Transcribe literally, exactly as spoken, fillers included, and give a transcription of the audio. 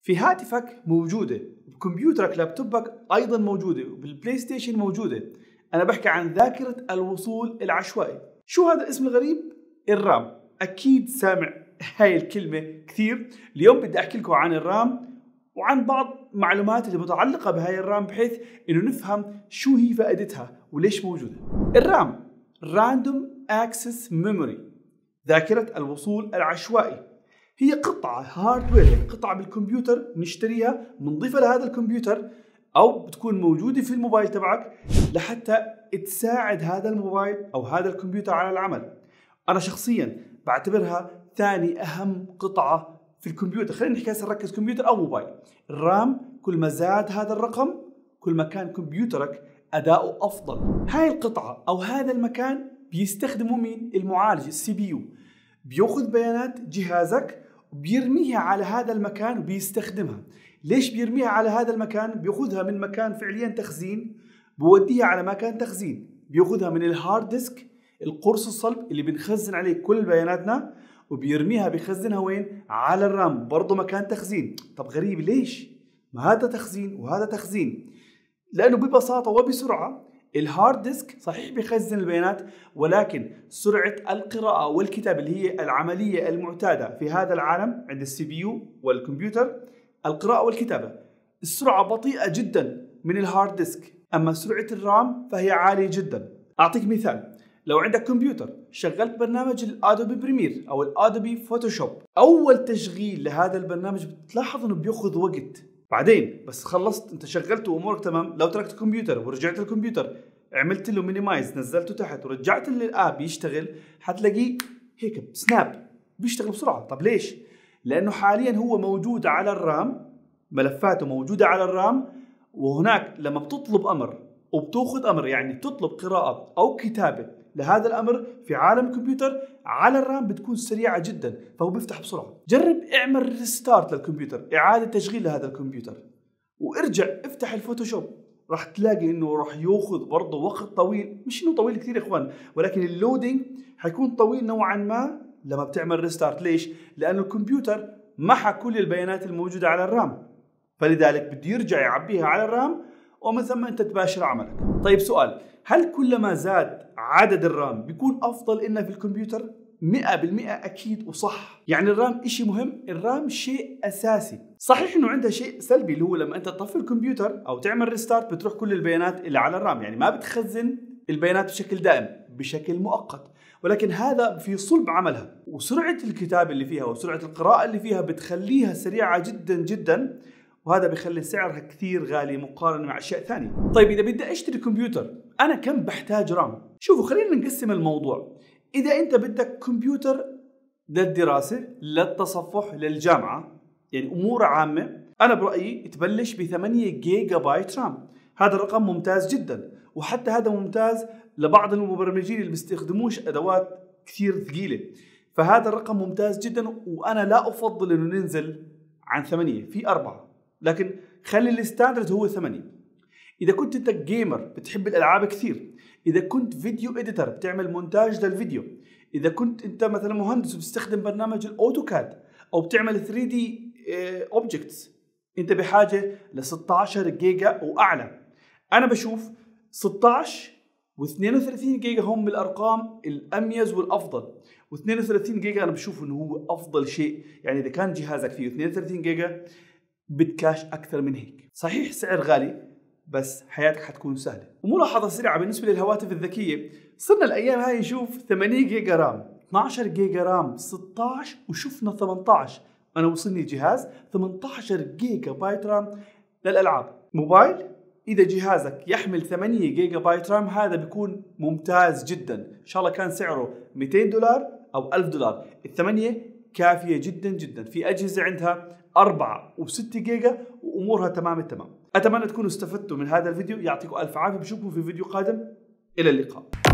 في هاتفك موجودة، بكمبيوترك لابتوبك أيضا موجودة، وبالبلاي ستيشن موجودة. أنا بحكي عن ذاكرة الوصول العشوائي. شو هذا الاسم الغريب؟ الرام. أكيد سامع هاي الكلمة كثير. اليوم بدي أحكي لكم عن الرام وعن بعض معلومات اللي متعلقة بهاي الرام بحيث إنه نفهم شو هي فائدتها وليش موجودة. الرام Random Access Memory، ذاكرة الوصول العشوائي، هي قطعة هاردوير، قطعة بالكمبيوتر نشتريها بنضيفها لهذا الكمبيوتر أو بتكون موجودة في الموبايل تبعك لحتى تساعد هذا الموبايل أو هذا الكمبيوتر على العمل. أنا شخصيا بعتبرها ثاني أهم قطعة في الكمبيوتر. خلينا نحكي هسه نركز كمبيوتر أو موبايل. الرام كل ما زاد هذا الرقم كل ما كان كمبيوترك أداؤه أفضل. هاي القطعة أو هذا المكان بيستخدموا مين؟ المعالج، السي بي يو. بيأخذ بيانات جهازك وبيرميها على هذا المكان وبيستخدمها. ليش بيرميها على هذا المكان؟ بيأخذها من مكان فعليا تخزين بوديها على مكان تخزين. بيأخذها من الهارد ديسك، القرص الصلب اللي بنخزن عليه كل بياناتنا، وبيرميها بيخزنها وين؟ على الرام، برضه مكان تخزين. طب غريب ليش؟ ما هذا تخزين وهذا تخزين. لأنه ببساطة وبسرعة الهارد ديسك صحيح بيخزن البيانات، ولكن سرعة القراءة والكتابة اللي هي العملية المعتادة في هذا العالم عند السي بي يو والكمبيوتر، القراءة والكتابة السرعة بطيئة جدا من الهارد ديسك، أما سرعة الرام فهي عالية جدا. أعطيك مثال، لو عندك كمبيوتر شغلت برنامج الادوبي بريمير او الادوبي فوتوشوب، اول تشغيل لهذا البرنامج بتلاحظ انه بياخذ وقت. بعدين بس خلصت انت شغلته وامورك تمام، لو تركت الكمبيوتر ورجعت الكمبيوتر عملت له مينيمايز نزلته تحت ورجعت للاب يشتغل، حتلاقيه هيك سناب بيشتغل بسرعه. طب ليش؟ لانه حاليا هو موجود على الرام، ملفاته موجوده على الرام، وهناك لما بتطلب امر وبتاخذ امر يعني تطلب قراءه او كتابه لهذا الامر في عالم الكمبيوتر على الرام بتكون سريعه جدا، فهو بيفتح بسرعه. جرب اعمل ريستارت للكمبيوتر، اعاده تشغيل لهذا الكمبيوتر، وارجع افتح الفوتوشوب، راح تلاقي انه راح ياخذ برضه وقت طويل. مش انه طويل كثير يا اخوان، ولكن اللودينج حيكون طويل نوعا ما لما بتعمل ريستارت. ليش؟ لانه الكمبيوتر محى كل البيانات الموجوده على الرام، فلذلك بده يرجع يعبيها على الرام ومن ثم انت تباشر عملك. طيب سؤال، هل كلما زاد عدد الرام بيكون افضل إنه في الكمبيوتر؟ مئة بالمئة اكيد وصح. يعني الرام اشي مهم، الرام شيء اساسي. صحيح انه عنده شيء سلبي اللي هو لما انت تطفي الكمبيوتر او تعمل ريستارت بتروح كل البيانات اللي على الرام، يعني ما بتخزن البيانات بشكل دائم، بشكل مؤقت، ولكن هذا في صلب عملها. وسرعة الكتابة اللي فيها وسرعة القراءة اللي فيها بتخليها سريعة جدا جدا، وهذا بيخلي سعرها كثير غالي مقارنة مع أشياء ثانية. طيب إذا بدي أشتري كمبيوتر أنا كم بحتاج رام؟ شوفوا خلينا نقسم الموضوع. إذا أنت بدك كمبيوتر للدراسة، للتصفح، للجامعة، يعني أمور عامة، أنا برأيي تبلش ب ثمانية جيجا بايت رام. هذا الرقم ممتاز جدا، وحتى هذا ممتاز لبعض المبرمجين اللي بيستخدموش أدوات كثير ثقيلة، فهذا الرقم ممتاز جدا. وأنا لا أفضل إنه ننزل عن ثمانية، في أربعة، لكن خلي الستاندرد هو ثمانية. إذا كنت أنت جيمر بتحب الألعاب كثير، إذا كنت فيديو إديتر بتعمل مونتاج للفيديو، إذا كنت أنت مثلا مهندس وبتستخدم برنامج الأوتوكاد أو بتعمل ثري دي أوبجكتس، أنت بحاجة ل ستة عشر جيجا وأعلى. أنا بشوف ستة عشر واثنين وثلاثين جيجا هم بالأرقام الأميز والأفضل، واثنين وثلاثين جيجا أنا بشوف إنه هو أفضل شيء. يعني إذا كان جهازك فيه اثنين وثلاثين جيجا بتكاش أكثر من هيك. صحيح سعر غالي بس حياتك حتكون سهلة. وملاحظة سريعة بالنسبة للهواتف الذكية، صرنا الأيام هاي نشوف ثمانية جيجا رام، اثني عشر جيجا رام، ستة عشر، وشفنا ثمانية عشر. أنا وصلني جهاز ثمانية عشر جيجا بايت رام للألعاب. موبايل إذا جهازك يحمل ثمانية جيجا بايت رام هذا بيكون ممتاز جدا. إن شاء الله كان سعره مئتين دولار أو ألف دولار، الثمانية كافية جدا جدا. في أجهزة عندها أربعة وستة جيجا وأمورها تمام التمام. أتمنى تكونوا استفدتوا من هذا الفيديو، يعطيكم ألف عافية، بشوفكم في فيديو قادم، إلى اللقاء.